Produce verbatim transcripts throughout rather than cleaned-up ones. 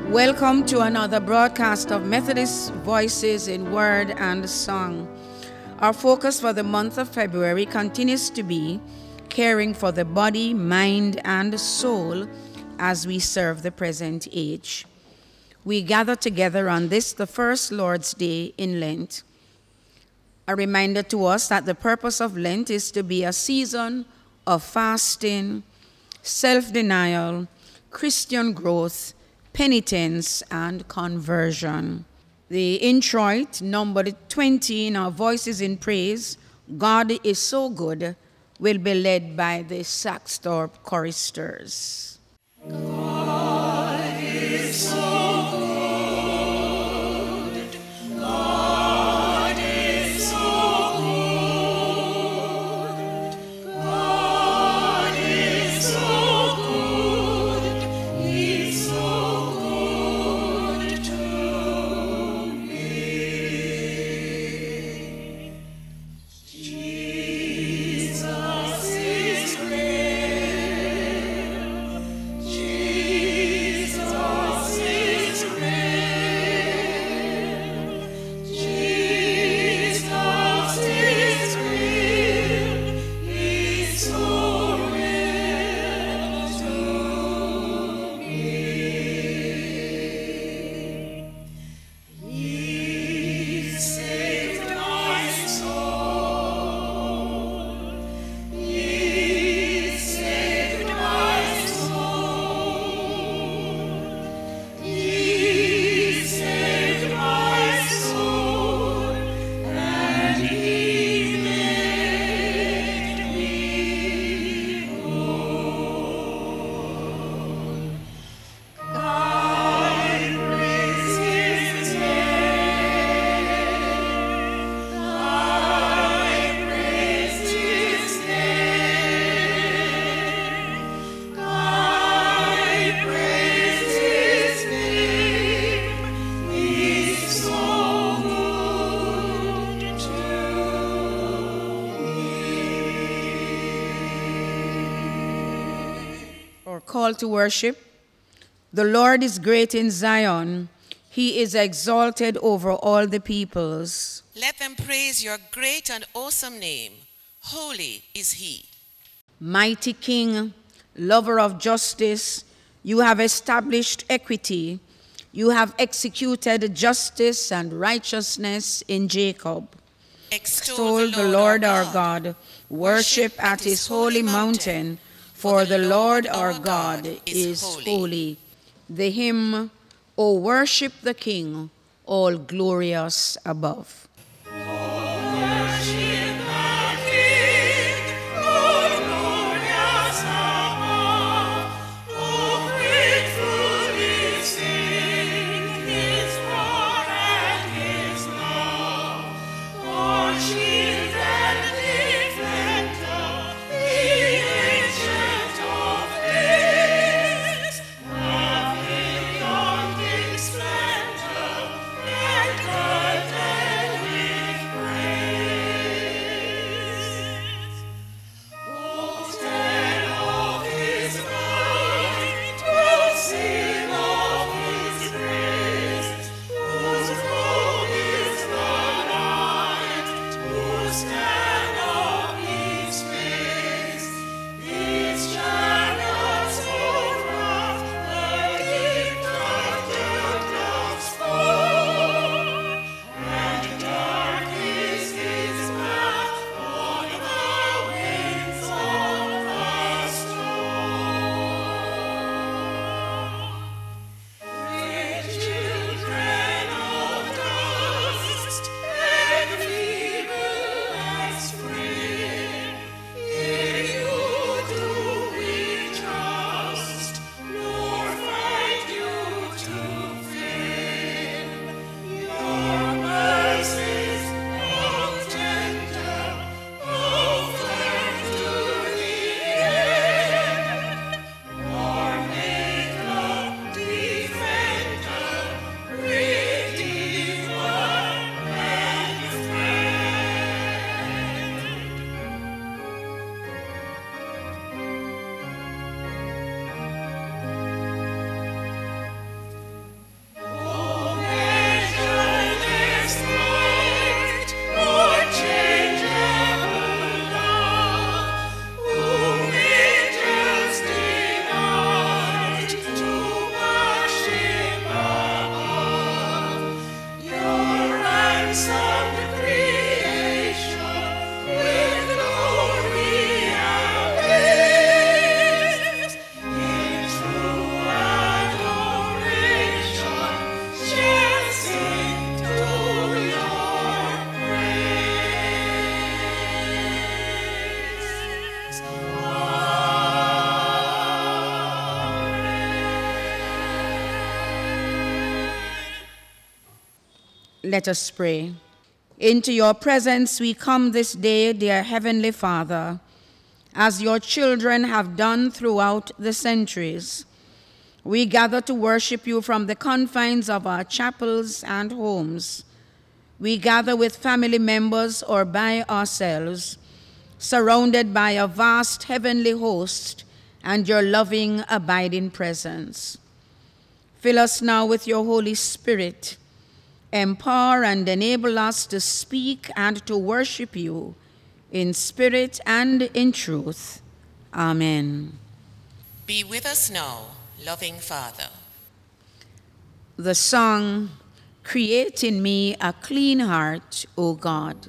Welcome to another broadcast of Methodist Voices in Word and Song. Our focus for the month of February continues to be caring for the body, mind, and soul as we serve the present age. We gather together on this, the first Lord's Day in Lent. A reminder to us that the purpose of Lent is to be a season of fasting, self-denial, Christian growth, penitence, and conversion. The introit, number twenty in our Voices in Praise, God is So Good, will be led by the Saxthorpe choristers. God is so good. God is so good. God is so good. He's so good to me. Jesus is great. Jesus is great. Jesus is real. He's so real to me. He saved my soul. He saved my soul. He saved my soul, and He made me whole. God praise His name. I praise His name. I praise His name. He's so good to me. Our call to worship. The Lord is great in Zion. He is exalted over all the peoples. Let them praise your great and awesome name. Holy is He. Mighty King, lover of justice, you have established equity. You have executed justice and righteousness in Jacob. Extol the Lord our God. Worship at His holy mountain, for the Lord our God is holy. The hymn, O worship the King, all glorious above. Worship the King, all glorious above. Oh, gratefully sing His power and His love. Oh, shield and defender, the Ancient of Days, having on His splendor and girded Let us pray. Into your presence we come this day, dear Heavenly Father, as your children have done throughout the centuries. We gather to worship you from the confines of our chapels and homes. We gather with family members or by ourselves, surrounded by a vast heavenly host and your loving, abiding presence. Fill us now with your Holy Spirit. Empower and enable us to speak and to worship you in spirit and in truth. Amen. Be with us now, loving Father. The song, Create in Me a Clean Heart, O God.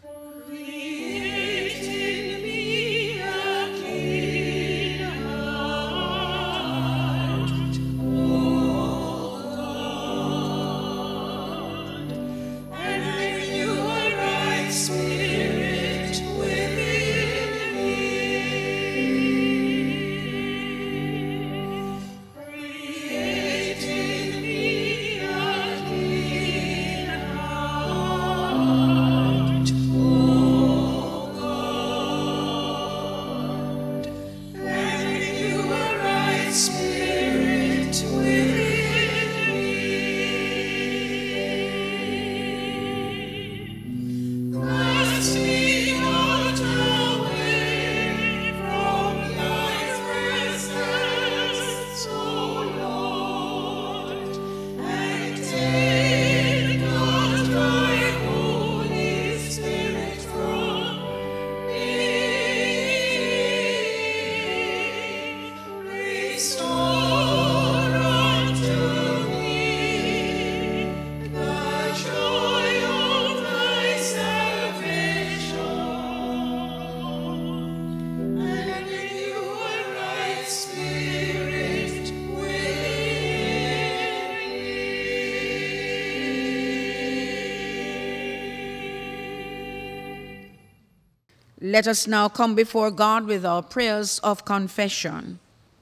Let us now come before God with our prayers of confession.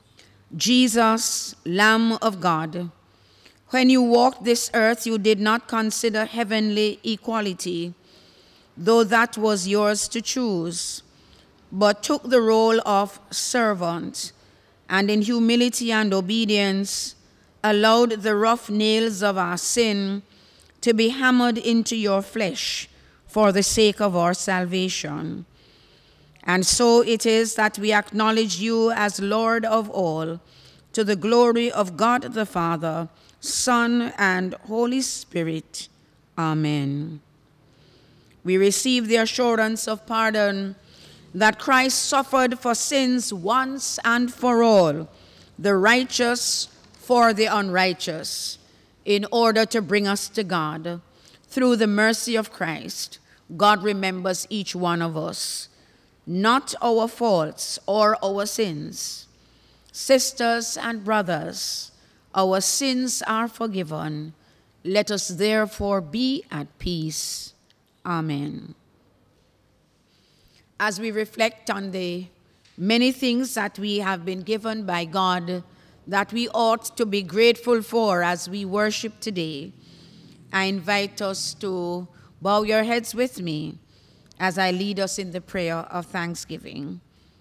Jesus, Lamb of God, when you walked this earth, you did not consider heavenly equality, though that was yours to choose, but took the role of servant, and in humility and obedience allowed the rough nails of our sin to be hammered into your flesh for the sake of our salvation. And so it is that we acknowledge you as Lord of all, to the glory of God the Father, Son, and Holy Spirit. Amen. We receive the assurance of pardon that Christ suffered for sins once and for all, the righteous for the unrighteous, in order to bring us to God. Through the mercy of Christ, God remembers each one of us, not our faults or our sins. Sisters and brothers, our sins are forgiven. Let us therefore be at peace. Amen. As we reflect on the many things that we have been given by God that we ought to be grateful for as we worship today, I invite us to bow your heads with me as I lead us in the prayer of thanksgiving.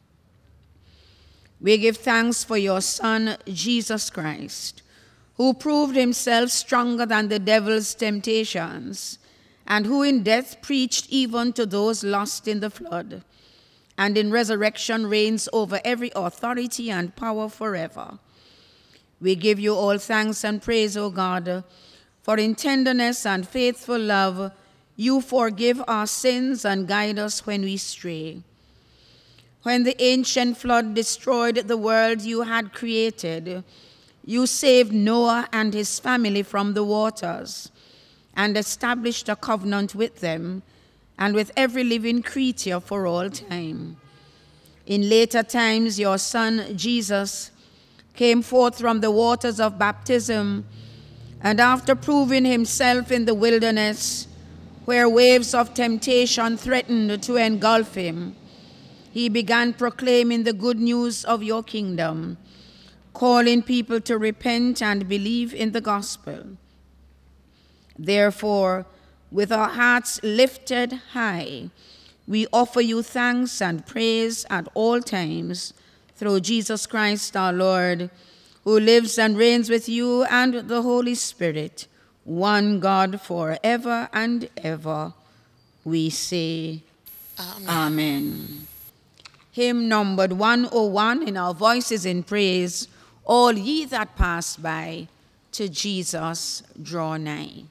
We give thanks for your Son, Jesus Christ, who proved himself stronger than the devil's temptations, and who in death preached even to those lost in the flood, and in resurrection reigns over every authority and power forever. We give you all thanks and praise, O God, for in tenderness and faithful love you forgive our sins and guide us when we stray. When the ancient flood destroyed the world you had created, you saved Noah and his family from the waters and established a covenant with them and with every living creature for all time. In later times, your Son, Jesus, came forth from the waters of baptism, and after proving himself in the wilderness, where waves of temptation threatened to engulf him, he began proclaiming the good news of your kingdom, calling people to repent and believe in the gospel. Therefore, with our hearts lifted high, we offer you thanks and praise at all times through Jesus Christ our Lord, who lives and reigns with you and the Holy Spirit, one God forever and ever. We say, Amen. Amen. Hymn numbered one oh one in our voices in praise, all ye that pass by, to Jesus draw nigh.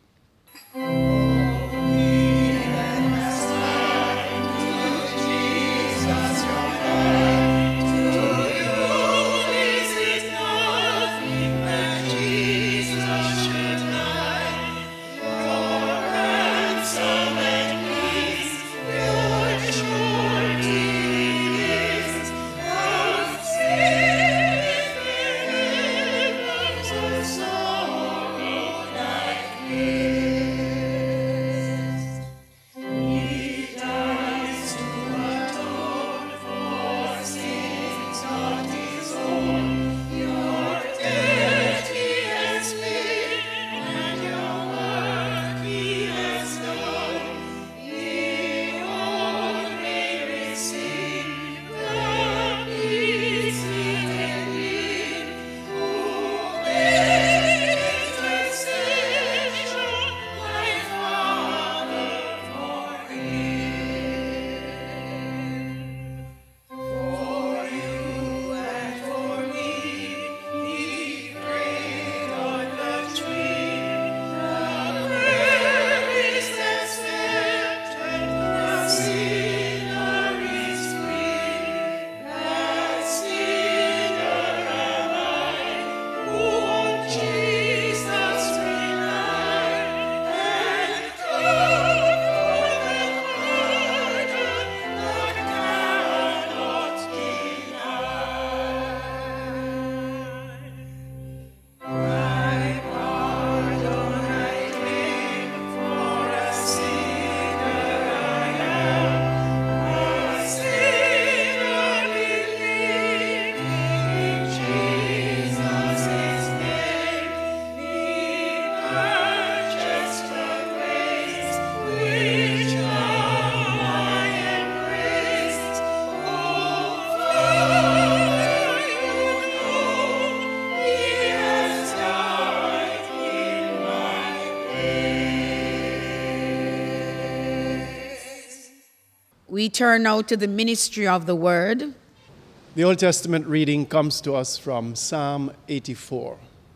We turn now to the ministry of the word. The Old Testament reading comes to us from Psalm eighty-four.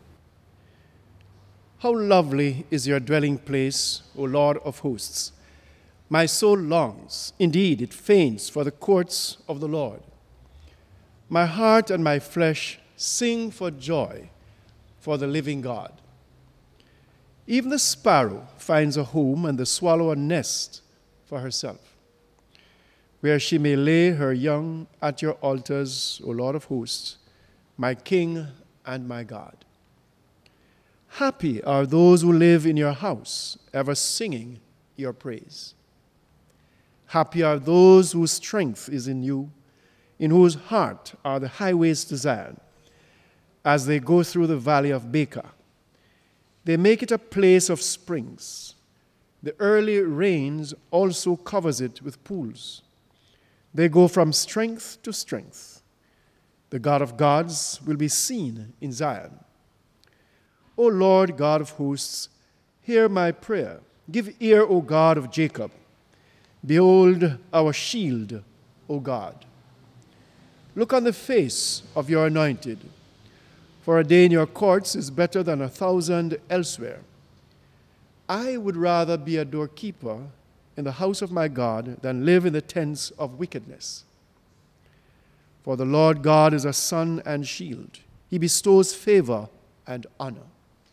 How lovely is your dwelling place, O Lord of hosts! My soul longs, indeed it faints, for the courts of the Lord. My heart and my flesh sing for joy for the living God. Even the sparrow finds a home, and the swallow a nest for herself, where she may lay her young at your altars, O Lord of hosts, my King and my God. Happy are those who live in your house, ever singing your praise. Happy are those whose strength is in you, in whose heart are the highways to Zion, as they go through the valley of Baca. They make it a place of springs. The early rains also covers it with pools. They go from strength to strength. The God of gods will be seen in Zion. O Lord God of hosts, hear my prayer. Give ear, O God of Jacob. Behold our shield, O God. Look on the face of your anointed, for a day in your courts is better than a thousand elsewhere. I would rather be a doorkeeper in the house of my God than live in the tents of wickedness. For the Lord God is a sun and shield. He bestows favor and honor.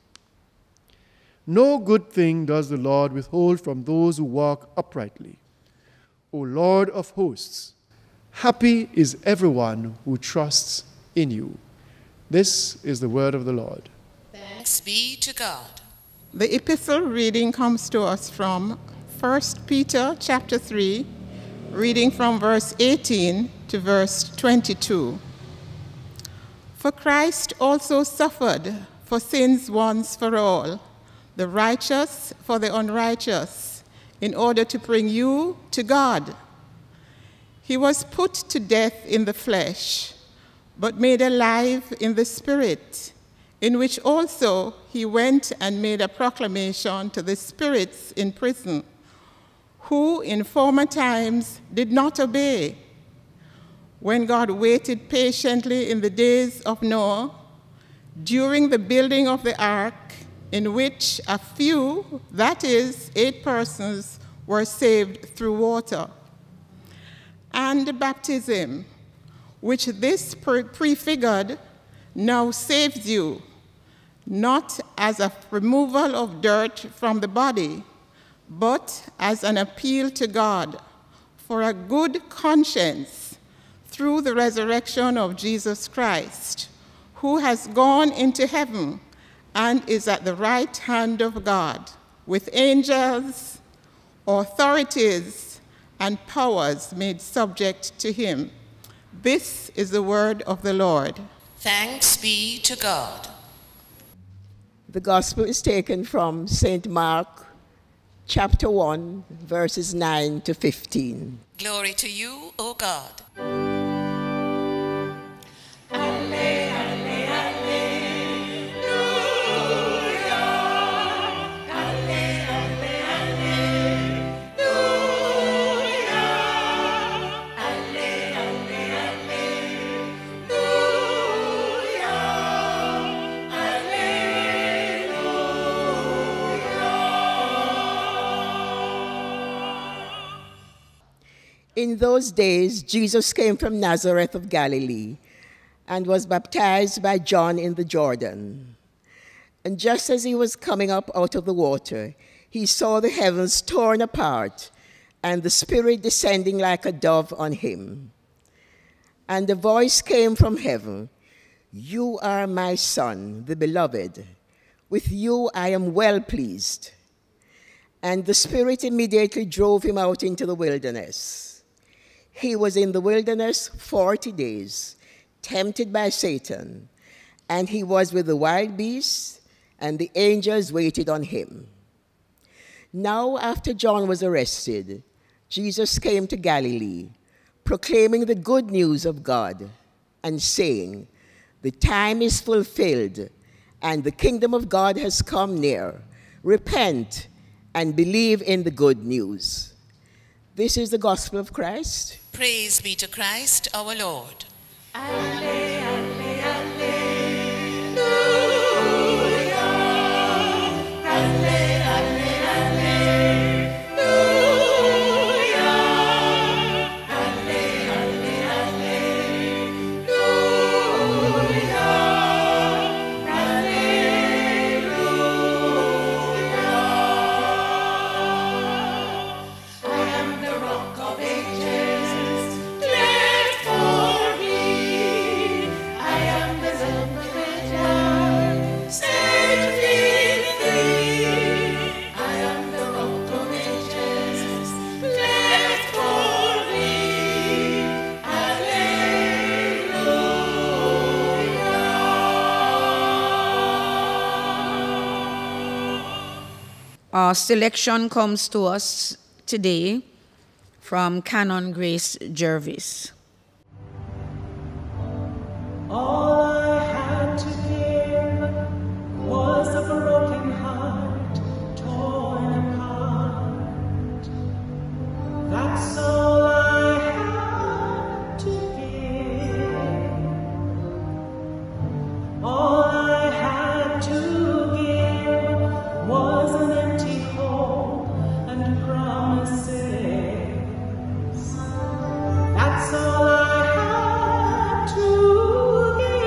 No good thing does the Lord withhold from those who walk uprightly. O Lord of hosts, happy is everyone who trusts in you. This is the word of the Lord. Thanks be to God. The epistle reading comes to us from First Peter chapter three, reading from verse eighteen to verse twenty-two. For Christ also suffered for sins once for all, the righteous for the unrighteous, in order to bring you to God. He was put to death in the flesh, but made alive in the Spirit, in which also he went and made a proclamation to the spirits in prison, who in former times did not obey, when God waited patiently in the days of Noah, during the building of the ark, in which a few, that is, eight persons, were saved through water. And baptism, which this prefigured, now saves you, not as a removal of dirt from the body, but as an appeal to God for a good conscience through the resurrection of Jesus Christ, who has gone into heaven and is at the right hand of God, with angels, authorities, and powers made subject to him. This is the word of the Lord. Thanks be to God. The gospel is taken from Saint Mark, chapter one, verses nine to fifteen. Glory to you, O God. In those days, Jesus came from Nazareth of Galilee and was baptized by John in the Jordan. And just as he was coming up out of the water, he saw the heavens torn apart and the Spirit descending like a dove on him. And a voice came from heaven, "You are my Son, the beloved. With you I am well pleased." And the Spirit immediately drove him out into the wilderness. He was in the wilderness forty days, tempted by Satan, and he was with the wild beasts, and the angels waited on him. Now, after John was arrested, Jesus came to Galilee, proclaiming the good news of God, and saying, "The time is fulfilled, and the kingdom of God has come near. Repent and believe in the good news." This is the gospel of Christ. Praise be to Christ our Lord. Our selection comes to us today from Canon Grace Jervis. All I had to give was a broken heart, torn apart. That's all I had to give. All I had to give was an empty home and promises. That's all I had to give.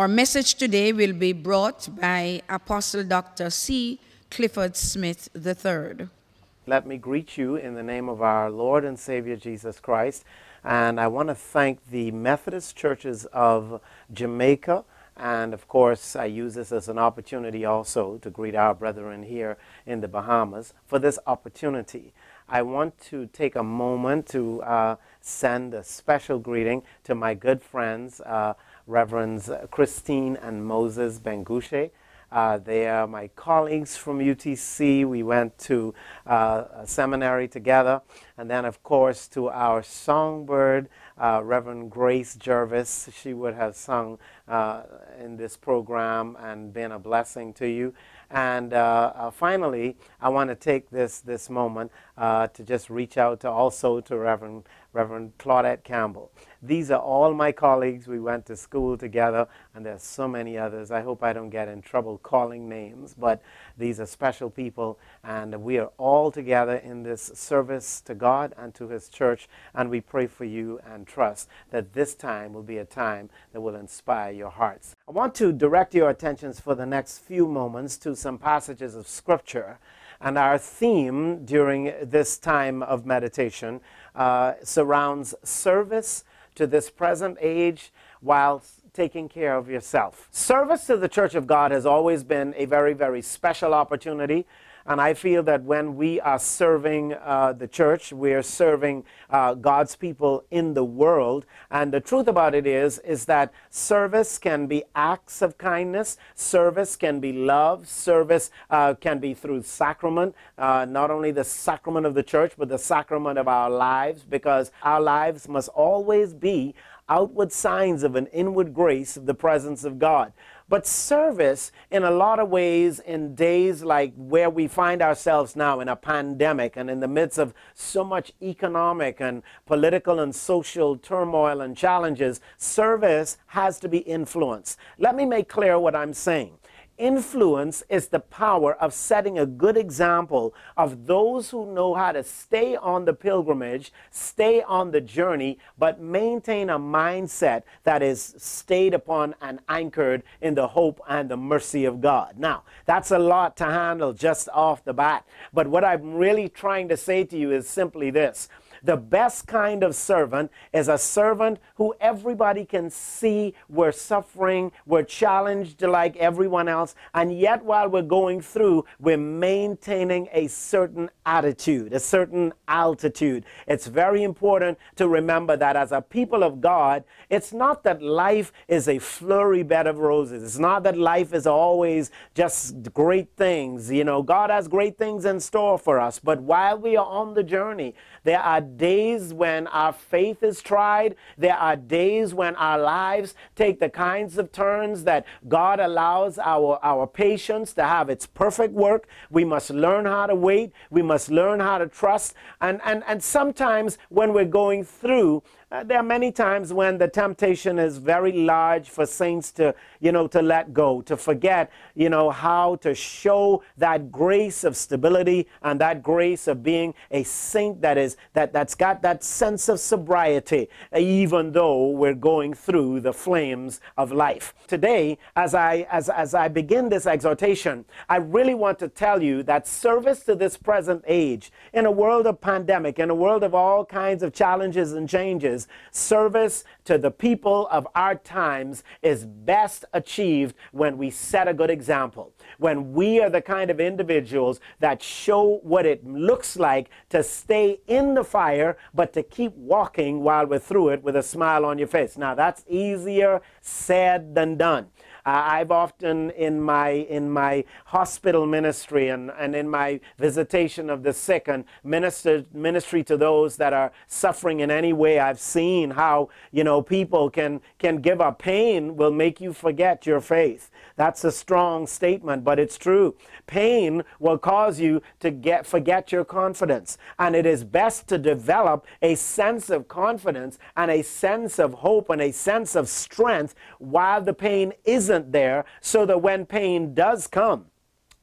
Our message today will be brought by Apostle Doctor C. Clifford Smith the third. Let me greet you in the name of our Lord and Savior Jesus Christ. And I want to thank the Methodist churches of Jamaica. And of course, I use this as an opportunity also to greet our brethren here in the Bahamas for this opportunity. I want to take a moment to uh, send a special greeting to my good friends, uh, Reverends Christine and Moses Benguche. Uh, they are my colleagues from U T C. We went to uh, a seminary together. And then, of course, to our songbird, uh, Reverend Grace Jervis. She would have sung uh, in this program and been a blessing to you. And uh, uh, finally, I want to take this, this moment uh, to just reach out to also to Reverend, Reverend Claudette Campbell. These are all my colleagues. We went to school together, and there's so many others. I hope I don't get in trouble calling names, but these are special people, and we are all together in this service to God and to His church, and we pray for you and trust that this time will be a time that will inspire your hearts. I want to direct your attentions for the next few moments to some passages of Scripture, and our theme during this time of meditation uh, surrounds service to this present age while taking care of yourself. Service to the Church of God has always been a very, very special opportunity. And I feel that when we are serving uh, the church, we are serving uh, God's people in the world. And the truth about it is, is that service can be acts of kindness. Service can be love. Service uh, can be through sacrament, uh, not only the sacrament of the church, but the sacrament of our lives, because our lives must always be outward signs of an inward grace of the presence of God. But service, in a lot of ways, in days like where we find ourselves now in a pandemic and in the midst of so much economic and political and social turmoil and challenges, service has to be influence. Let me make clear what I'm saying. Influence is the power of setting a good example of those who know how to stay on the pilgrimage, stay on the journey, but maintain a mindset that is stayed upon and anchored in the hope and the mercy of God. Now, that's a lot to handle just off the bat, but what I'm really trying to say to you is simply this. The best kind of servant is a servant who everybody can see we're suffering, we're challenged like everyone else, and yet while we're going through, we're maintaining a certain attitude, a certain altitude. It's very important to remember that as a people of God, it's not that life is a flurry bed of roses. It's not that life is always just great things. You know, God has great things in store for us, but while we are on the journey, there are days when our faith is tried. There are days when our lives take the kinds of turns that God allows our, our patience to have its perfect work. We must learn how to wait. We must learn how to trust. And, and, and sometimes when we're going through, Uh, there are many times when the temptation is very large for saints to, you know, to let go, to forget, you know, how to show that grace of stability and that grace of being a saint that is, that, that's got that sense of sobriety, even though we're going through the flames of life. Today, as I, as, as I begin this exhortation, I really want to tell you that service to this present age, in a world of pandemic, in a world of all kinds of challenges and changes, service to the people of our times is best achieved when we set a good example, when we are the kind of individuals that show what it looks like to stay in the fire, but to keep walking while we're through it with a smile on your face. Now, that's easier said than done. Uh, I've often in my in my hospital ministry and, and in my visitation of the sick and minister, ministry to those that are suffering in any way, I've seen how, you know, people can, can give up. Pain will make you forget your faith. That's a strong statement, but it's true. Pain will cause you to get forget your confidence. And it is best to develop a sense of confidence and a sense of hope and a sense of strength while the pain isn't there, so that when pain does come,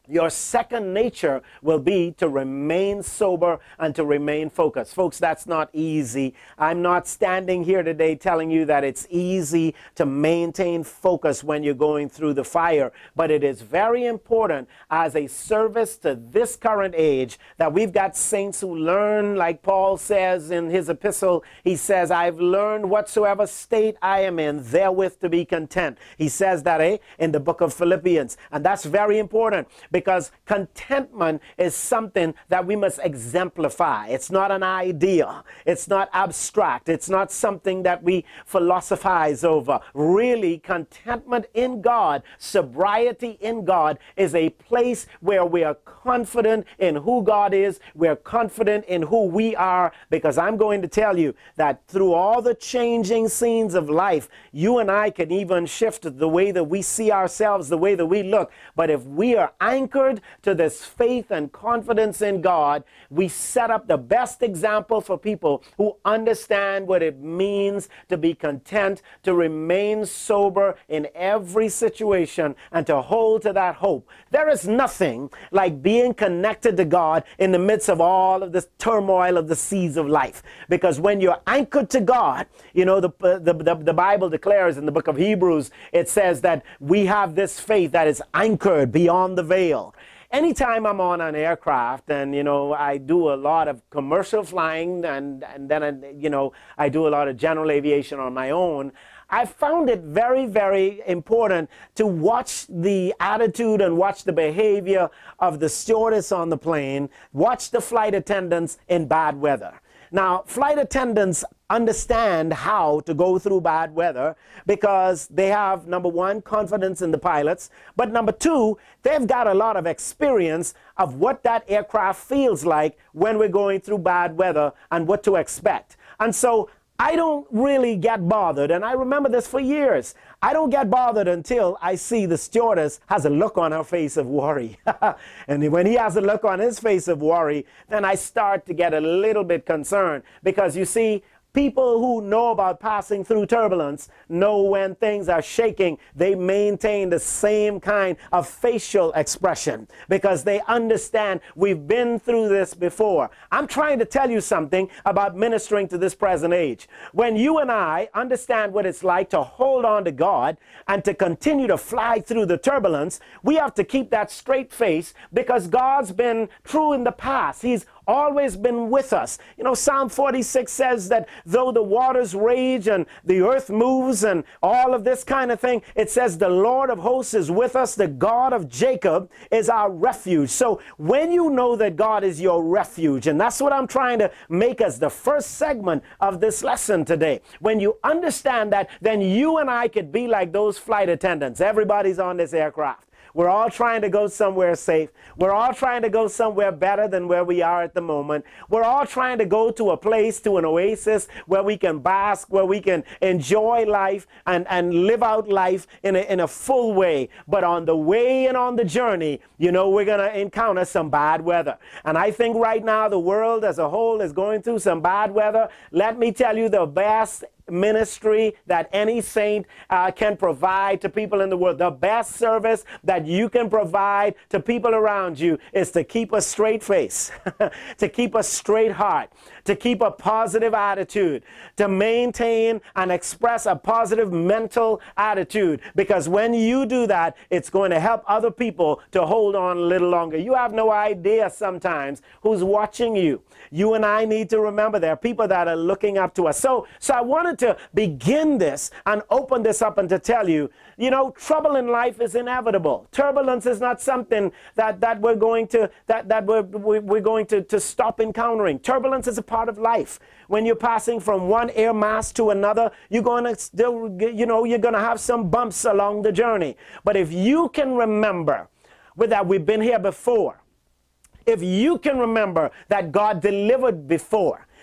your second nature will be to remain sober and to remain focused. Folks, that's not easy. I'm not standing here today telling you that it's easy to maintain focus when you're going through the fire, but it is very important as a service to this current age that we've got saints who learn, like Paul says in his epistle, he says, I've learned whatsoever state I am in, therewith to be content. He says that eh, in the book of Philippians, and that's very important. Because contentment is something that we must exemplify. It's not an idea. It's not abstract. It's not something that we philosophize over. Really, contentment in God, sobriety in God is a place where we are confident in who God is. We're confident in who we are. Because I'm going to tell you that through all the changing scenes of life, you and I can even shift the way that we see ourselves, the way that we look. But if we are anchored to this faith and confidence in God, we set up the best example for people who understand what it means to be content, to remain sober in every situation, and to hold to that hope. There is nothing like being connected to God in the midst of all of this turmoil of the seas of life. Because when you're anchored to God, you know, the, the, the, the Bible declares in the book of Hebrews, it says that we have this faith that is anchored beyond the veil. Anytime I'm on an aircraft and, you know, I do a lot of commercial flying and, and then, I, you know, I do a lot of general aviation on my own, I found it very, very important to watch the attitude and watch the behavior of the stewardess on the plane, watch the flight attendants in bad weather. Now, flight attendants understand how to go through bad weather because they have, number one, confidence in the pilots, but number two, they've got a lot of experience of what that aircraft feels like when we're going through bad weather and what to expect. And so I don't really get bothered, and I remember this for years. I don't get bothered until I see the stewardess has a look on her face of worry. And when he has a look on his face of worry, then I start to get a little bit concerned. Because you see, people who know about passing through turbulence know when things are shaking, they maintain the same kind of facial expression because they understand we've been through this before. I'm trying to tell you something about ministering to this present age. When you and I understand what it's like to hold on to God and to continue to fly through the turbulence, we have to keep that straight face because God's been true in the past. He's always been with us. You know, Psalm forty-six says that though the waters rage and the earth moves and all of this kind of thing, it says the Lord of hosts is with us. The God of Jacob is our refuge. So when you know that God is your refuge, and that's what I'm trying to make as the first segment of this lesson today. When you understand that, then you and I could be like those flight attendants. Everybody's on this aircraft. We're all trying to go somewhere safe. We're all trying to go somewhere better than where we are at the moment. We're all trying to go to a place, to an oasis where we can bask, where we can enjoy life and, and live out life in a, in a full way. But on the way and on the journey, you know, we're going to encounter some bad weather. And I think right now the world as a whole is going through some bad weather. Let me tell you, the best ministry that any saint uh, can provide to people in the world, the best service that you can provide to people around you is to keep a straight face, to keep a straight heart, to keep a positive attitude, to maintain and express a positive mental attitude. Because when you do that, it's going to help other people to hold on a little longer. You have no idea sometimes who's watching you. You and I need to remember there are people that are looking up to us. So, so I wanted to begin this and open this up and to tell you, you know, trouble in life is inevitable. Turbulence is not something that, that we're going to, that, that we're, we're going to, to stop encountering. Turbulence is a part of life. When you're passing from one air mass to another, you're going to still, you know, you're going to have some bumps along the journey. But if you can remember with that we've been here before, if you can remember that God delivered before,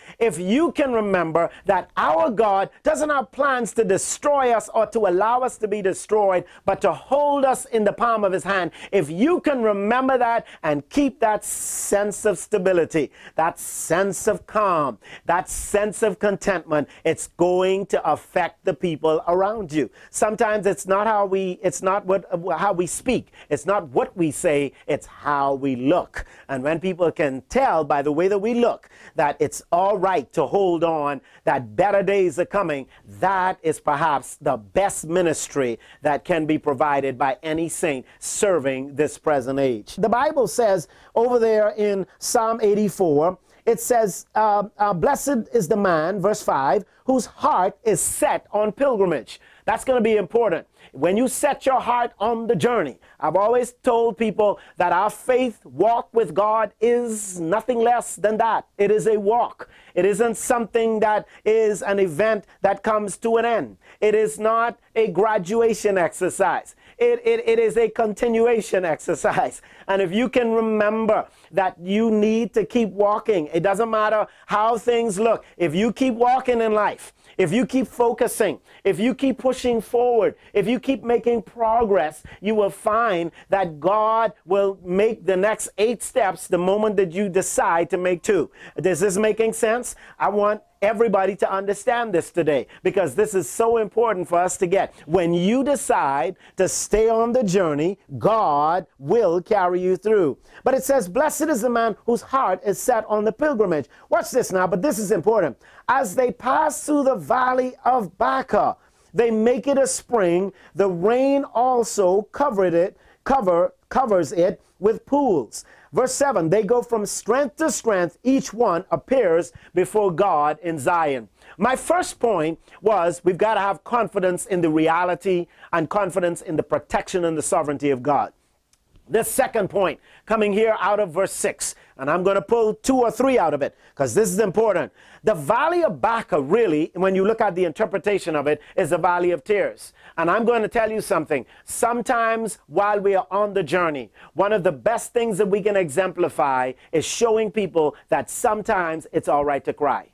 if you can remember that our God doesn't have plans to destroy us or to allow us to be destroyed, but to hold us in the palm of his hand, if you can remember that and keep that sense of stability, that sense of calm, that sense of contentment, it's going to affect the people around you. Sometimes it's not how we, it's not what, how we speak. It's not what we say, it's how we look. And when people can tell by the way that we look that it's all right to hold on, that better days are coming, that is perhaps the best ministry that can be provided by any saint serving this present age. The Bible says over there in Psalm eighty-four, it says, uh, uh, blessed is the man, verse five, whose heart is set on pilgrimage. That's going to be important. When you set your heart on the journey, I've always told people that our faith walk with God is nothing less than that. It is a walk. It isn't something that is an event that comes to an end. It is not a graduation exercise. It, it, it is a continuation exercise. And if you can remember that you need to keep walking, it doesn't matter how things look. If you keep walking in life, if you keep focusing, if you keep pushing forward, if you keep making progress, you will find that God will make the next eight steps the moment that you decide to make two. Is this making sense? I want everybody to understand this today, because this is so important for us to get. When you decide to stay on the journey, God will carry you through. But it says, blessed is the man whose heart is set on the pilgrimage. Watch this now, but this is important. As they pass through the valley of Baca, they make it a spring. The rain also covered it, cover, covers it with pools. Verse seven, they go from strength to strength. Each one appears before God in Zion. My first point was we've got to have confidence in the reality and confidence in the protection and the sovereignty of God. The second point coming here out of verse six, and I'm going to pull two or three out of it because this is important. The valley of Baca, really, when you look at the interpretation of it, is the valley of tears. And I'm going to tell you something. Sometimes while we are on the journey, one of the best things that we can exemplify is showing people that sometimes it's all right to cry.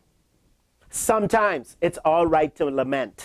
Sometimes it's all right to lament.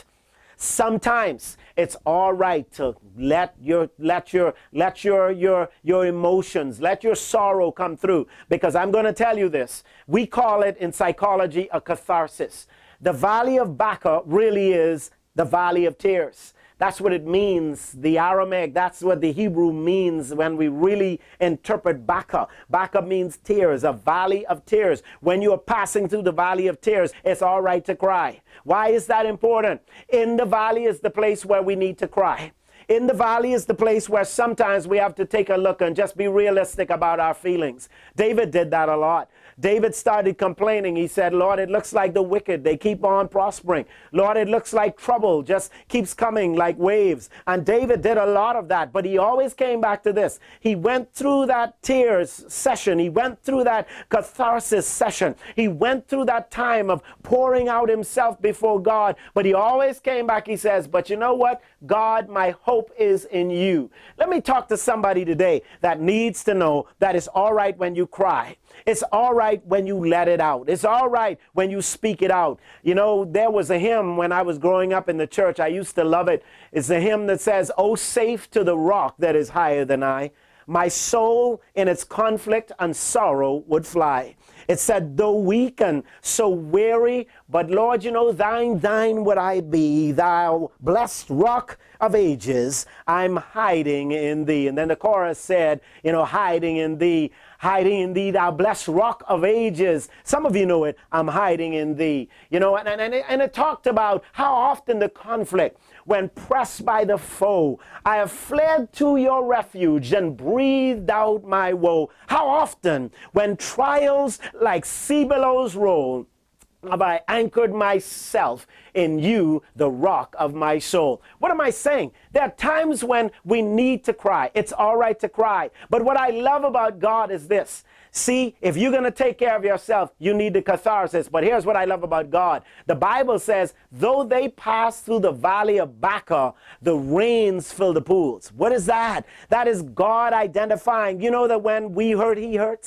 Sometimes it's all right to let your let your let your your your emotions, let your sorrow come through, because I'm going to tell you this. We call it in psychology a catharsis. The valley of Baca really is the valley of tears. That's what it means, the Aramaic, that's what the Hebrew means when we really interpret Baca. Baca means tears, a valley of tears. When you are passing through the valley of tears, it's all right to cry. Why is that important? In the valley is the place where we need to cry. In the valley is the place where sometimes we have to take a look and just be realistic about our feelings. David did that a lot. David started complaining. He said, Lord, it looks like the wicked, they keep on prospering. Lord, it looks like trouble just keeps coming like waves. And David did a lot of that, but he always came back to this. He went through that tears session. He went through that catharsis session. He went through that time of pouring out himself before God, but he always came back, he says, but you know what? God, my hope is in you. Let me talk to somebody today that needs to know that it's all right when you cry. It's all right when you let it out. It's all right when you speak it out. You know, there was a hymn when I was growing up in the church. I used to love it. It's a hymn that says, "Oh, safe to the rock that is higher than I, my soul in its conflict and sorrow would fly." It said, though weak and so weary, but Lord, you know, thine, thine would I be, thou blessed rock of ages, I'm hiding in thee. And then the chorus said, you know, hiding in thee, hiding in thee, thou blessed rock of ages. Some of you know it, I'm hiding in thee. You know, and, and, and it talked about how often the conflict, when pressed by the foe, I have fled to your refuge and breathed out my woe. How often, when trials like sea billows roll, have I anchored myself in you, the rock of my soul. What am I saying? There are times when we need to cry. It's all right to cry. But what I love about God is this. See, if you're going to take care of yourself, you need the catharsis. But here's what I love about God. The Bible says, though they pass through the valley of Baca, the rains fill the pools. What is that? That is God identifying. You know that when we hurt, he hurts.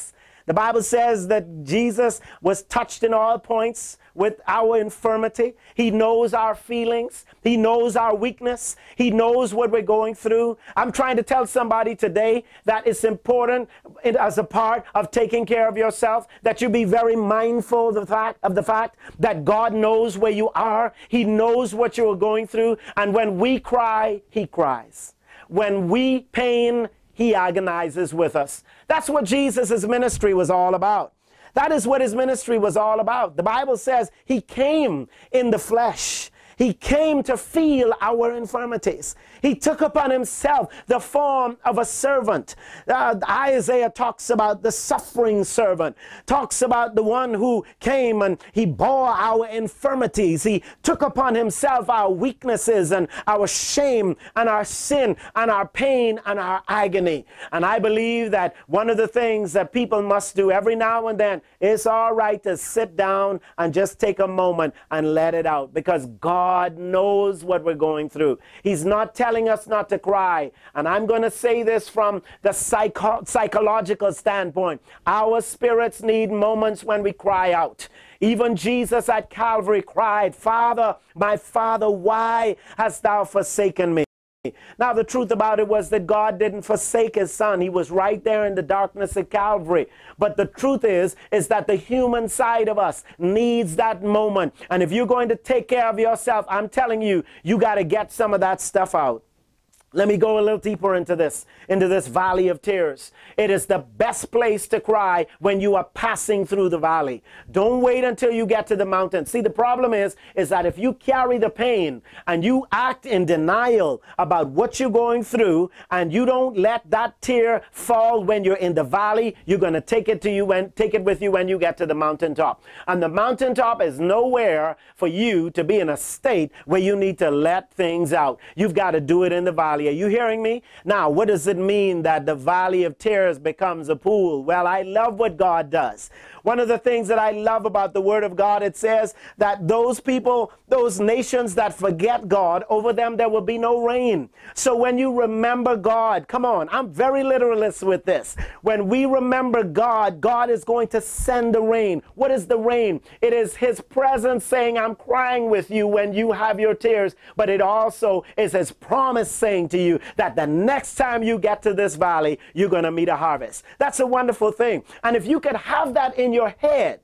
The Bible says that Jesus was touched in all points with our infirmity. He knows our feelings. He knows our weakness. He knows what we're going through. I'm trying to tell somebody today that it's important as a part of taking care of yourself that you be very mindful of the fact, of the fact that God knows where you are. He knows what you are going through. And when we cry, He cries. When we pain, He agonizes with us. That's what Jesus' ministry was all about. That is what His ministry was all about. The Bible says He came in the flesh. He came to feel our infirmities. He took upon Himself the form of a servant. Uh, Isaiah talks about the suffering servant, talks about the one who came and He bore our infirmities. He took upon Himself our weaknesses and our shame and our sin and our pain and our agony. And I believe that one of the things that people must do every now and then, it's all right to sit down and just take a moment and let it out, because God God knows what we're going through. He's not telling us not to cry. And I'm going to say this from the psycho psychological standpoint. Our spirits need moments when we cry out. Even Jesus at Calvary cried, "Father, my Father, why hast thou forsaken me?" Now, the truth about it was that God didn't forsake His Son. He was right there in the darkness at Calvary. But the truth is, is that the human side of us needs that moment. And if you're going to take care of yourself, I'm telling you, you got to get some of that stuff out. Let me go a little deeper into this, into this valley of tears. It is the best place to cry when you are passing through the valley. Don't wait until you get to the mountain. See, the problem is, is that if you carry the pain and you act in denial about what you're going through and you don't let that tear fall when you're in the valley, you're going to take it to you and take it with you when you get to the mountaintop. And the mountaintop is nowhere for you to be in a state where you need to let things out. You've got to do it in the valley. Are you hearing me? Now, what does it mean that the valley of tears becomes a pool? Well, I love what God does. One of the things that I love about the Word of God, it says that those people, those nations that forget God, over them there will be no rain. So when you remember God, come on, I'm very literalist with this. When we remember God, God is going to send the rain. What is the rain? It is His presence saying, I'm crying with you when you have your tears. But it also is His promise saying to you that the next time you get to this valley, you're going to meet a harvest. That's a wonderful thing. And if you could have that in your head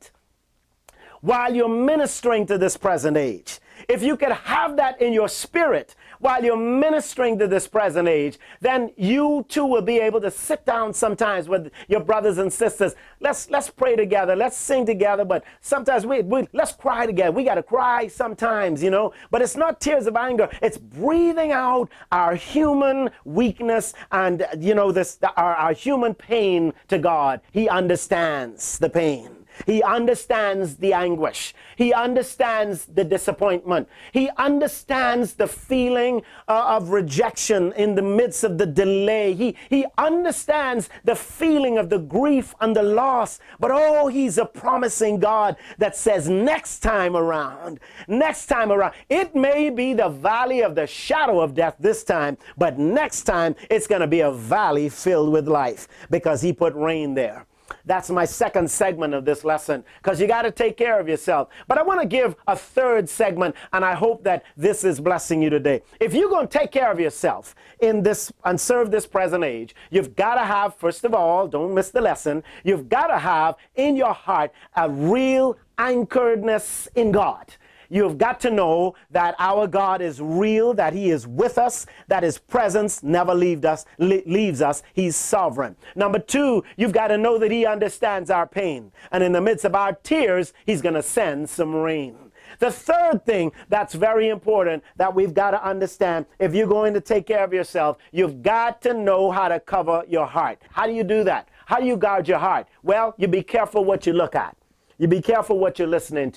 while you're ministering to this present age, if you could have that in your spirit while you're ministering to this present age, then you too will be able to sit down sometimes with your brothers and sisters. Let's let's pray together. Let's sing together. But sometimes we, we let's cry together. We got to cry sometimes, you know. But it's not tears of anger. It's breathing out our human weakness and, you know, this our, our human pain to God. He understands the pain. He understands the anguish. He understands the disappointment. He understands the feeling uh, of rejection in the midst of the delay. He, he understands the feeling of the grief and the loss. But oh, He's a promising God that says next time around, next time around, it may be the valley of the shadow of death this time, but next time it's going to be a valley filled with life because He put rain there. That's my second segment of this lesson, because you got to take care of yourself. But I want to give a third segment, and I hope that this is blessing you today. If you're going to take care of yourself in this and serve this present age, you've got to have, first of all, don't miss the lesson, you've got to have in your heart a real anchoredness in God. You've got to know that our God is real, that He is with us, that His presence never leaves us, leaves us. He's sovereign. Number two, you've got to know that He understands our pain. And in the midst of our tears, He's going to send some rain. The third thing that's very important that we've got to understand, if you're going to take care of yourself, you've got to know how to cover your heart. How do you do that? How do you guard your heart? Well, you be careful what you look at. You be careful what you're listening to.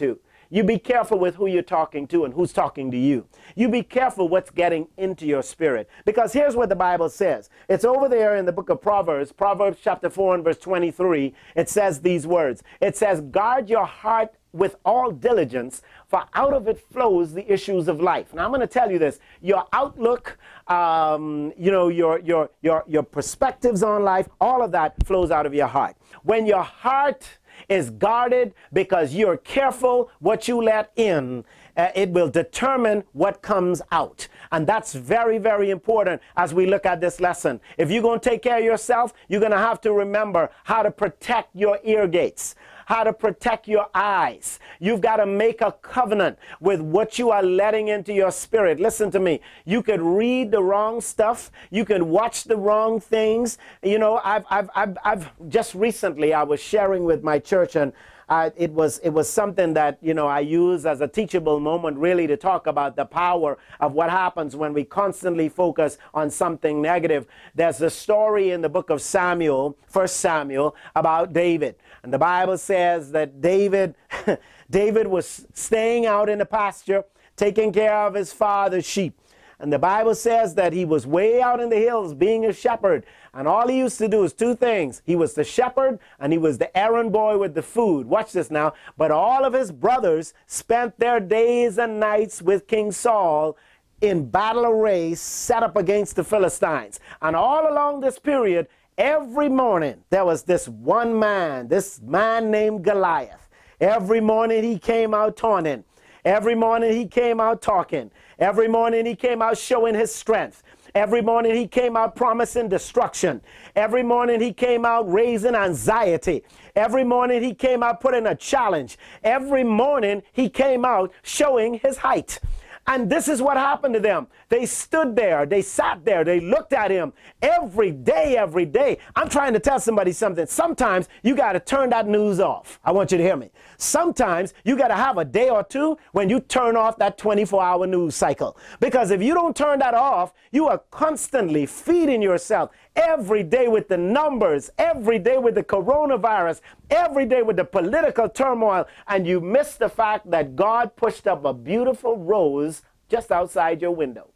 You be careful with who you're talking to and who's talking to you. You be careful what's getting into your spirit. Because here's what the Bible says. It's over there in the book of Proverbs, Proverbs chapter four and verse twenty-three. It says these words. It says, guard your heart with all diligence, for out of it flows the issues of life. Now I'm going to tell you this. Your outlook, um, you know, your, your, your, your perspectives on life, all of that flows out of your heart. When your heart is guarded because you're careful what you let in, uh, it will determine what comes out. And that's very, very important as we look at this lesson. If you're going to take care of yourself, you're going to have to remember how to protect your ear gates, how to protect your eyes. You've got to make a covenant with what you are letting into your spirit. Listen to me. You could read the wrong stuff. You could watch the wrong things. You know, I've, I've, I've, I've just recently, I was sharing with my church, and Uh, it was it was something that, you know, I use as a teachable moment, really, to talk about the power of what happens when we constantly focus on something negative. There's a story in the book of Samuel, First Samuel, about David. And the Bible says that David, David was staying out in the pasture, taking care of his father's sheep. And the Bible says that he was way out in the hills being a shepherd. And all he used to do is two things. He was the shepherd and he was the errand boy with the food. Watch this now. But all of his brothers spent their days and nights with King Saul in battle array set up against the Philistines. And all along this period, every morning, there was this one man, this man named Goliath. Every morning he came out taunting. Every morning he came out talking. Every morning he came out showing his strength. Every morning he came out promising destruction. Every morning he came out raising anxiety. Every morning he came out putting a challenge. Every morning he came out showing his height. And this is what happened to them. They stood there, they sat there, they looked at him every day, every day. I'm trying to tell somebody something. Sometimes you got to turn that news off. I want you to hear me. Sometimes you got to have a day or two when you turn off that twenty-four hour news cycle. Because if you don't turn that off, you are constantly feeding yourself every day with the numbers, every day with the coronavirus, every day with the political turmoil, and you miss the fact that God pushed up a beautiful rose just outside your window.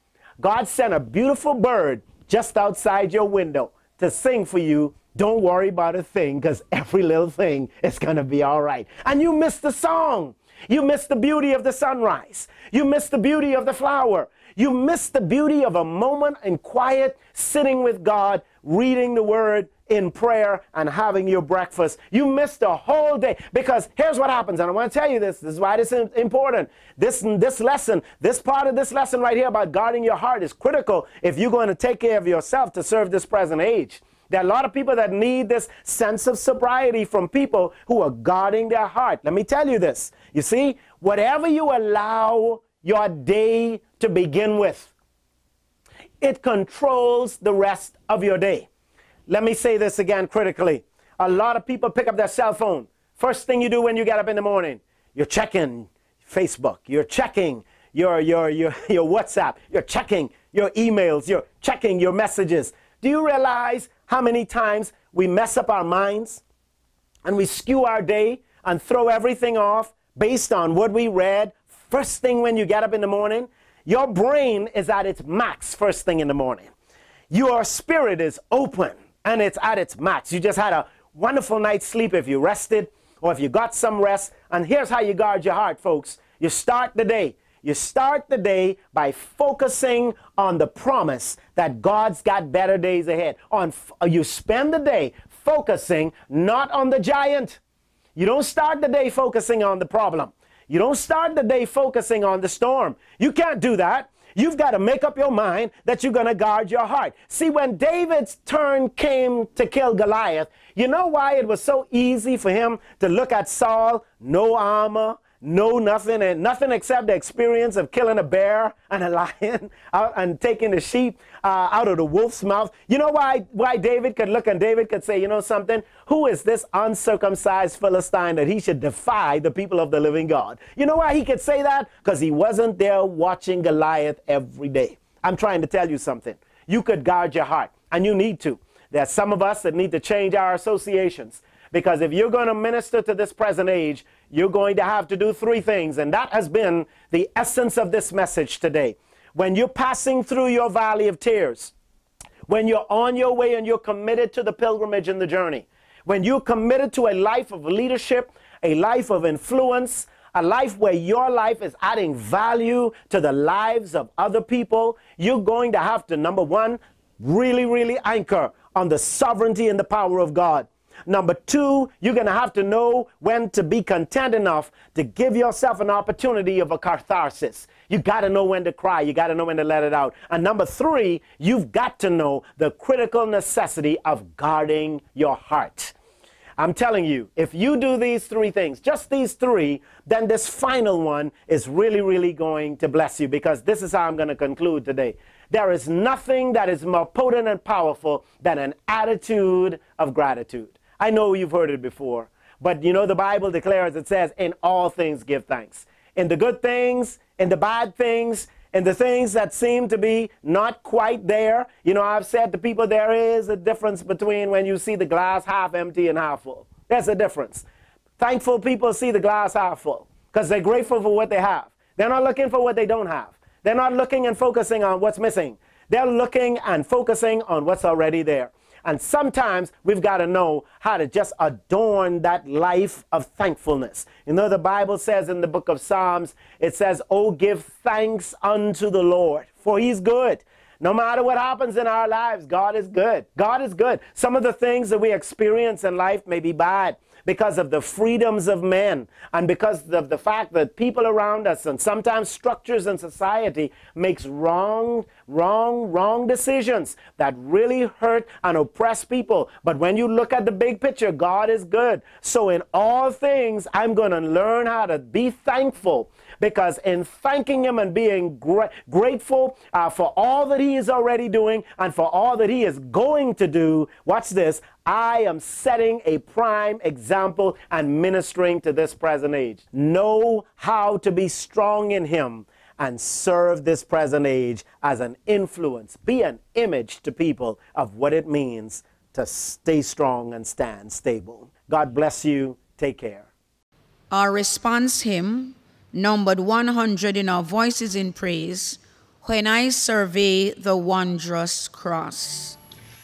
God sent a beautiful bird just outside your window to sing for you, don't worry about a thing, because every little thing is going to be all right. And you miss the song. You miss the beauty of the sunrise. You miss the beauty of the flower. You miss the beauty of a moment in quiet, sitting with God, reading the word in prayer and having your breakfast. You missed a whole day, because here's what happens, and I want to tell you this. This is why this is important. This, this lesson, this part of this lesson right here about guarding your heart is critical if you're going to take care of yourself to serve this present age. There are a lot of people that need this sense of sobriety from people who are guarding their heart. Let me tell you this. You see, whatever you allow your day to begin with, it controls the rest of your day. Let me say this again critically. A lot of people pick up their cell phone. First thing you do when you get up in the morning, you're checking Facebook, you're checking your, your, your, your WhatsApp, you're checking your emails, you're checking your messages. Do you realize how many times we mess up our minds and we skew our day and throw everything off based on what we read first thing when you get up in the morning? Your brain is at its max first thing in the morning. Your spirit is open and it's at its max. You just had a wonderful night's sleep if you rested or if you got some rest. And here's how you guard your heart, folks. You start the day. You start the day by focusing on the promise that God's got better days ahead. On, you spend the day focusing not on the giant. You don't start the day focusing on the problem. You don't start the day focusing on the storm. You can't do that. You've got to make up your mind that you're going to guard your heart. See, when David's turn came to kill Goliath, you know why it was so easy for him to look at Saul, no armor, no nothing, and nothing except the experience of killing a bear and a lion out and taking the sheep uh, out of the wolf's mouth. You know why, why David could look and David could say, you know something? Who is this uncircumcised Philistine that he should defy the people of the living God? You know why he could say that? Because he wasn't there watching Goliath every day. I'm trying to tell you something. You could guard your heart, and you need to. There's some of us that need to change our associations. Because if you're going to minister to this present age, you're going to have to do three things. And that has been the essence of this message today. When you're passing through your valley of tears, when you're on your way and you're committed to the pilgrimage and the journey, when you're committed to a life of leadership, a life of influence, a life where your life is adding value to the lives of other people, you're going to have to, number one, really, really anchor on the sovereignty and the power of God. Number two, you're going to have to know when to be content enough to give yourself an opportunity of a catharsis. You got to know when to cry. You got to know when to let it out. And number three, you've got to know the critical necessity of guarding your heart. I'm telling you, if you do these three things, just these three, then this final one is really, really going to bless you, because this is how I'm going to conclude today. There is nothing that is more potent and powerful than an attitude of gratitude. I know you've heard it before, but you know the Bible declares, it says, in all things give thanks. In the good things, in the bad things, in the things that seem to be not quite there. You know, I've said to people, there is a difference between when you see the glass half empty and half full. There's a difference. Thankful people see the glass half full because they're grateful for what they have. They're not looking for what they don't have. They're not looking and focusing on what's missing. They're looking and focusing on what's already there. And sometimes we've got to know how to just adorn that life of thankfulness. You know, the Bible says in the book of Psalms, it says, oh, give thanks unto the Lord, for he's good. No matter what happens in our lives, God is good. God is good. Some of the things that we experience in life may be bad because of the freedoms of men and because of the fact that people around us and sometimes structures in society makes wrong, wrong, wrong decisions that really hurt and oppress people. But when you look at the big picture, God is good. So in all things, I'm going to learn how to be thankful, because in thanking him and being gra grateful uh, for all that he is already doing and for all that he is going to do, watch this, I am setting a prime example and ministering to this present age. Know how to be strong in him and serve this present age as an influence. Be an image to people of what it means to stay strong and stand stable. God bless you. Take care. Our response hymn, numbered one hundred in our Voices in Praise, When I Survey the Wondrous Cross.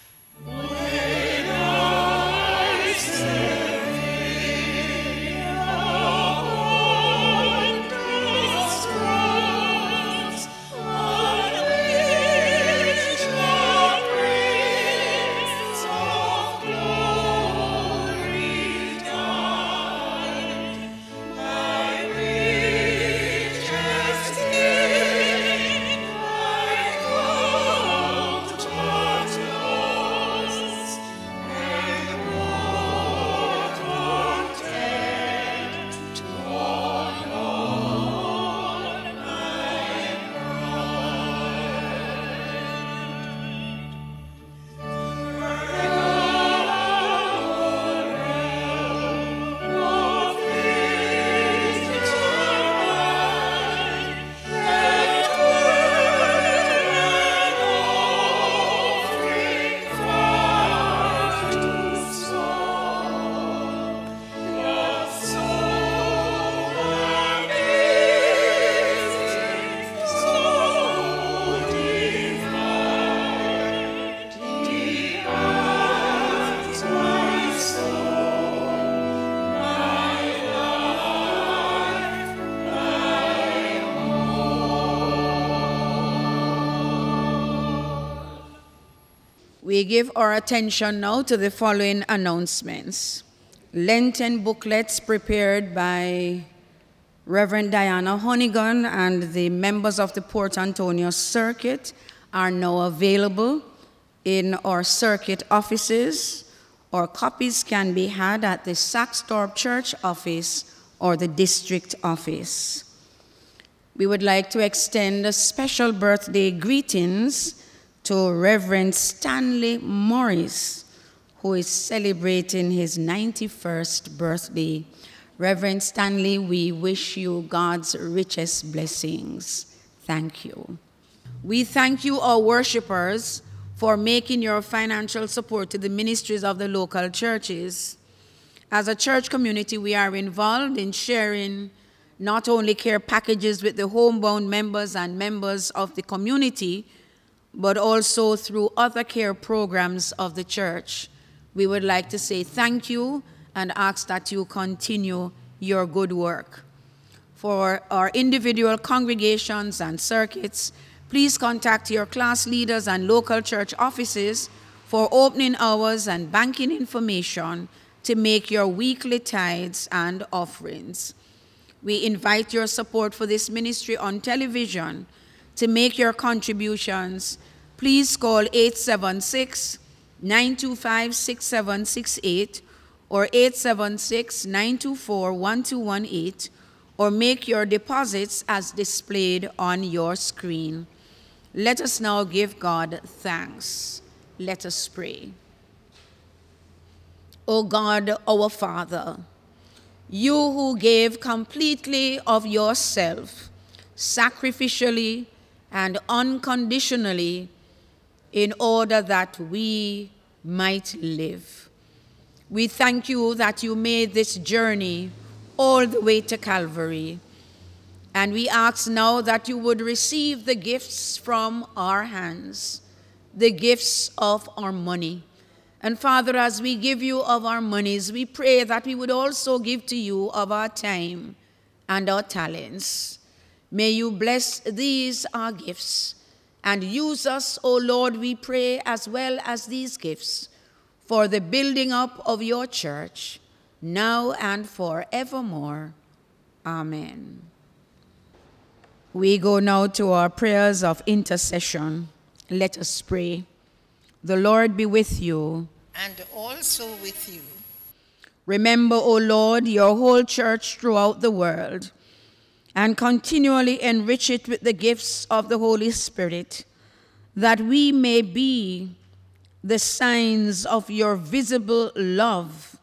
We give our attention now to the following announcements. Lenten booklets prepared by Reverend Diana Honeygun and the members of the Port Antonio Circuit are now available in our circuit offices, or copies can be had at the Saxtorp Church office or the district office. We would like to extend a special birthday greetings to Reverend Stanley Morris, who is celebrating his ninety-first birthday. Reverend Stanley, we wish you God's richest blessings. Thank you. We thank you, our worshipers, for making your financial support to the ministries of the local churches. As a church community, we are involved in sharing not only care packages with the homebound members and members of the community, but also through other care programs of the church. We would like to say thank you and ask that you continue your good work. For our individual congregations and circuits, please contact your class leaders and local church offices for opening hours and banking information to make your weekly tithes and offerings. We invite your support for this ministry on television. To make your contributions, please call eight seven six, nine two five, six seven six eight or eight seven six, nine two four, one two one eight, or make your deposits as displayed on your screen. Let us now give God thanks. Let us pray. O God, our Father, you who gave completely of yourself, sacrificially and unconditionally, in order that we might live. We thank you that you made this journey all the way to Calvary. And we ask now that you would receive the gifts from our hands, the gifts of our money. And Father, as we give you of our monies, we pray that we would also give to you of our time and our talents. May you bless these our gifts and use us, O Lord, we pray, as well as these gifts, for the building up of your church, now and forevermore. Amen. We go now to our prayers of intercession. Let us pray. The Lord be with you. And also with you. Remember, O Lord, your whole church throughout the world, and continually enrich it with the gifts of the Holy Spirit, that we may be the signs of your visible love,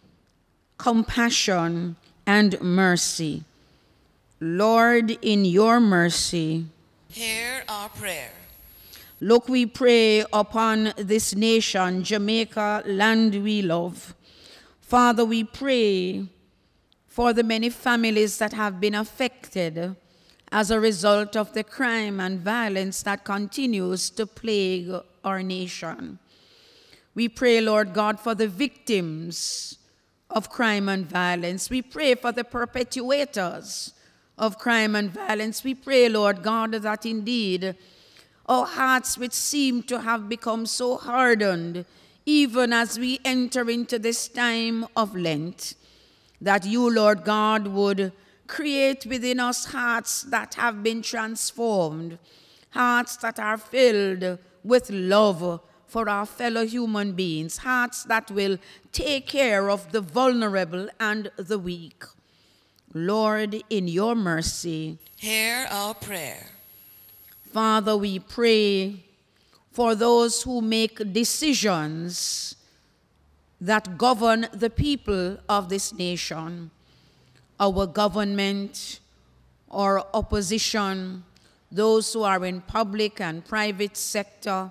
compassion, and mercy. Lord, in your mercy, Hear our prayer. look, we pray, upon this nation, Jamaica, land we love. Father, we pray for the many families that have been affected as a result of the crime and violence that continues to plague our nation. We pray, Lord God, for the victims of crime and violence. We pray for the perpetuators of crime and violence. We pray, Lord God, that indeed our hearts, which seem to have become so hardened, even as we enter into this time of Lent, that you, Lord God, would create within us hearts that have been transformed, hearts that are filled with love for our fellow human beings, hearts that will take care of the vulnerable and the weak. Lord, in your mercy, Hear our prayer. Father, we pray for those who make decisions that govern the people of this nation, our government, our opposition, those who are in public and private sector.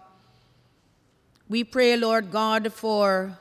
We pray, Lord God, for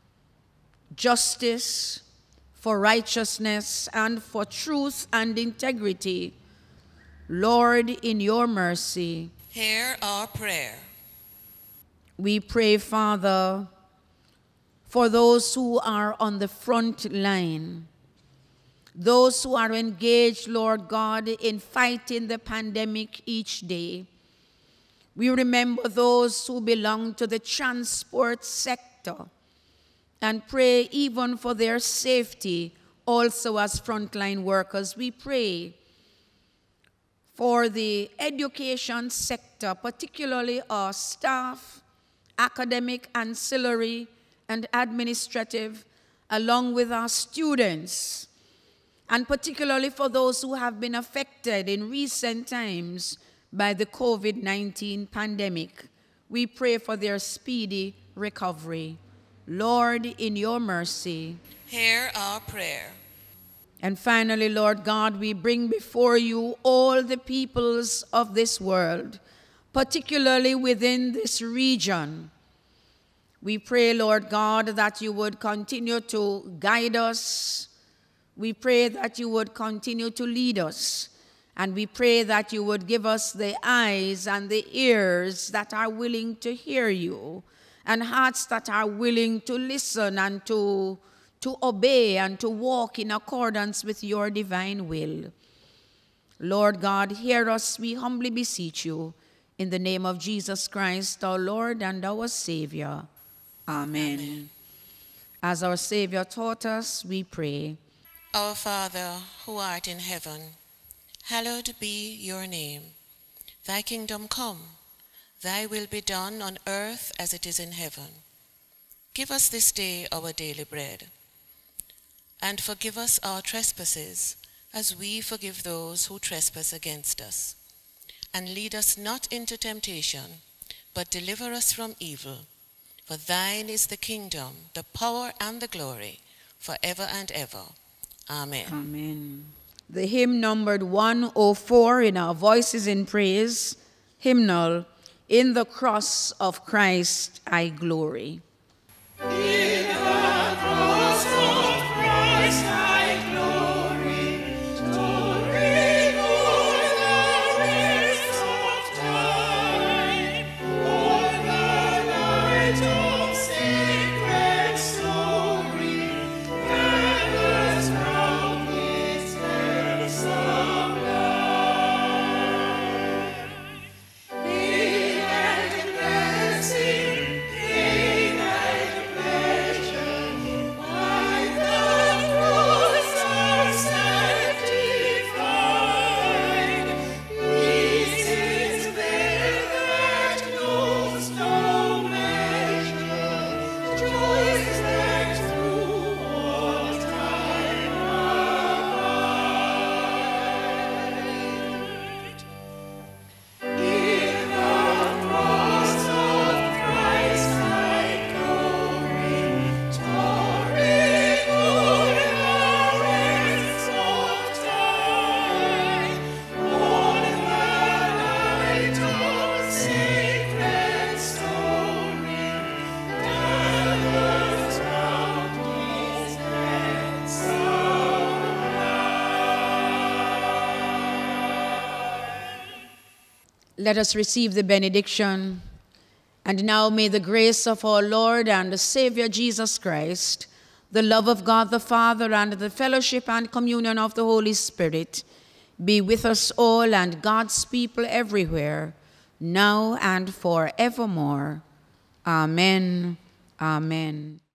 justice, for righteousness, and for truth and integrity. Lord, in your mercy, Hear our prayer. we pray, Father, for those who are on the front line, those who are engaged, Lord God, in fighting the pandemic each day. We remember those who belong to the transport sector and pray even for their safety, also as frontline workers. We pray for the education sector, particularly our staff, academic, ancillary, and administrative, along with our students, and particularly for those who have been affected in recent times by the COVID nineteen pandemic. We pray for their speedy recovery. Lord, in your mercy, Hear our prayer. and finally, Lord God, we bring before you all the peoples of this world, particularly within this region. We pray, Lord God, that you would continue to guide us. We pray that you would continue to lead us. And we pray that you would give us the eyes and the ears that are willing to hear you, and hearts that are willing to listen and to, to obey and to walk in accordance with your divine will. Lord God, hear us, we humbly beseech you, in the name of Jesus Christ, our Lord and our Savior. Amen. Amen. As our Savior taught us, we pray. Our Father, who art in heaven, hallowed be your name. Thy kingdom come, thy will be done on earth as it is in heaven. Give us this day our daily bread, and forgive us our trespasses, as we forgive those who trespass against us. And lead us not into temptation, but deliver us from evil. For thine is the kingdom, the power, and the glory, forever and ever. Amen. Amen. The hymn numbered one oh four in our Voices in Praise, hymnal, In the Cross of Christ I Glory. In the cross of Christ I glory, to renew the race of time, o'er the night of sacred story, gathers round his death sublime. Pain and blessing, pain and pleasure, by the cross are sanctified. Peace is there that knows no measure, joys that through all time abide. In the cross of Christ I glory, to renew the race of time, on the night of sacred story, gathers round his death sublime. Let us receive the benediction. And now may the grace of our Lord and the Savior Jesus Christ, the love of God the Father, and the fellowship and communion of the Holy Spirit be with us all and God's people everywhere, now and forevermore. Amen. Amen.